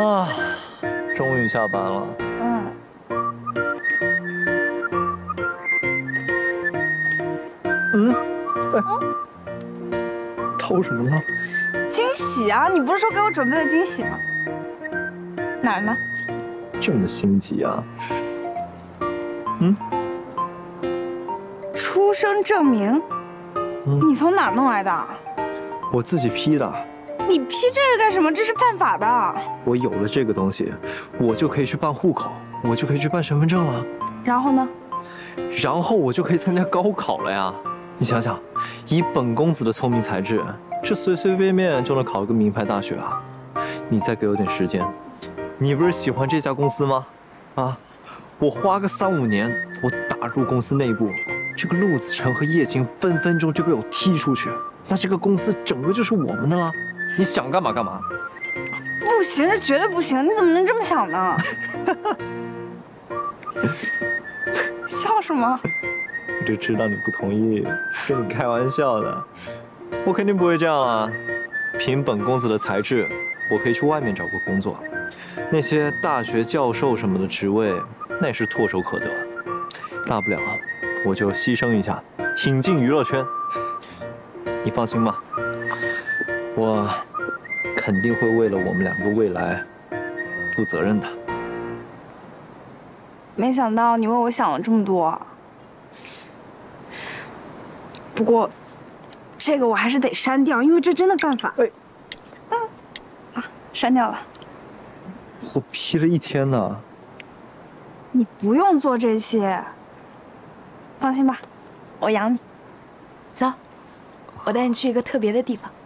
啊，终于下班了。偷什么呢？ 惊喜啊！你不是说给我准备了惊喜吗？哪儿呢？ 这么心急啊？ 出生证明？你从哪儿弄来的？ 我自己批的。 你批这个干什么？这是犯法的。 我有了这个东西，我就可以去办户口，我就可以去办身份证了。 然后呢？ 然后我就可以参加高考了呀！你想想，以本公子的聪明才智，这随随便便就能考一个名牌大学啊！你再给我点时间，你不是喜欢这家公司吗？啊，我花个3、5年，我打入公司内部，这个陆子成和叶晴分分钟就被我踢出去，那这个公司整个就是我们的了。你想干嘛干嘛？ 不行，这绝对不行！你怎么能这么想呢？笑什么？ 我就知道你不同意，跟你开玩笑的。我肯定不会这样啊！凭本公子的才智，我可以去外面找个工作。那些大学教授什么的职位，那也是唾手可得。大不了我就牺牲一下，挺进娱乐圈。你放心吧，我肯定会为了我们2个未来负责任的。 没想到你为我想了这么多。不过，这个我还是得删掉，因为这真的犯法。删掉了。 我批了1天呢。 你不用做这些，放心吧，我养你。走，我带你去一个特别的地方。